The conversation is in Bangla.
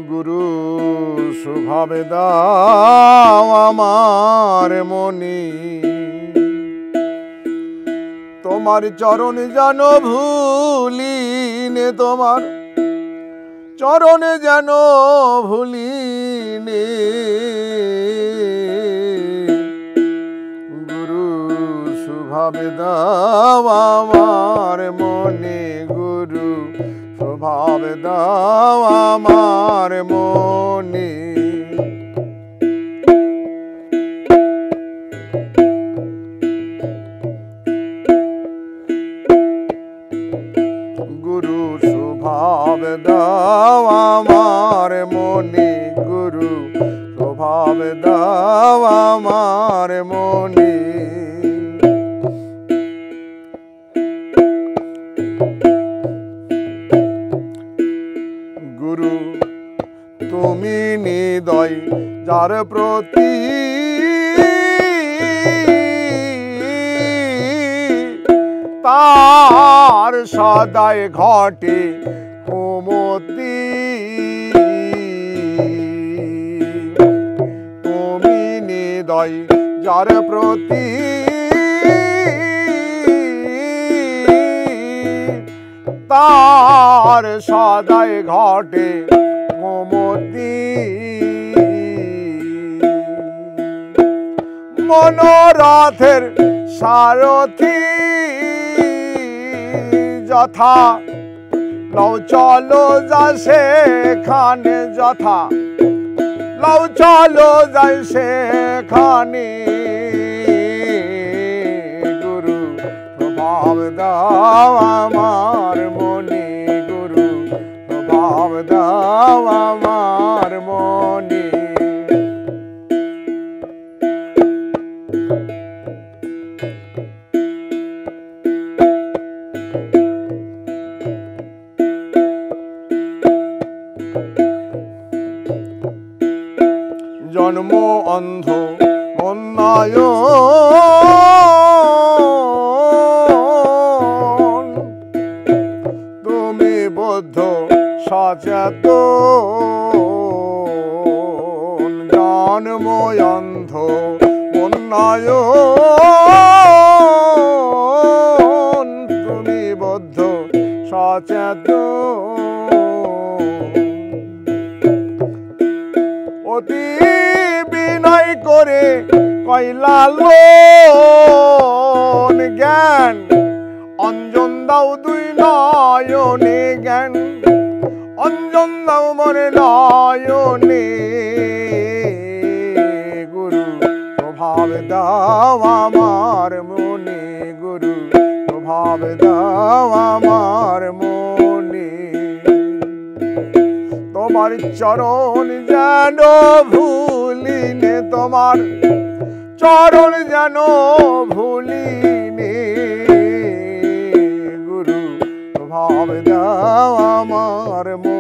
গুরু স্বভাব দাও আমার মনে, তোমার চরণ যেন ভুলিনে, তোমার চরণ যেন ভুলিনে। গুরু স্বভাব দাও আমার মনে, গুরু স্বভাব দাও আমার মনে। গুরু স্বভাব দাও আমার মনে, গুরু স্বভাব দাও আমার মনে। গুরু তুমি নিদয় যার প্রতি, তার সদায় ঘটে কুমতি। তুমি নিদয় যার প্রতি, তার সদায় ঘটে কুমতি। মনরথের সারথি যথা, লও চলো যা সেখানে যথা, লও চলো যাই সেখানে। গুরু স্বভাব দাও আমার মনে, গুরু স্বভাব দাও আমার মনে। জন্ম অন্ধ মন্নায়ন, তুমি বদ্ধ সচেতন। জন্ম অন্ধ মন্নায়ন, তুমি বদ্ধ সচেতন। অতি বিনয় করে কইলালন জ্ঞান, অঞ্জন দাও দুই নয়নে জ্ঞান, অঞ্জন দাও মনে নয়নে। গুরু স্বভাব দাও আমার মনে, গুরু স্বভাব দাও আমার মনে। তোমার চরণ যেন ভুলিনে, তোমার চরণ যেন ভুলিনে। গুরু স্বভাব দাও আমার মনে।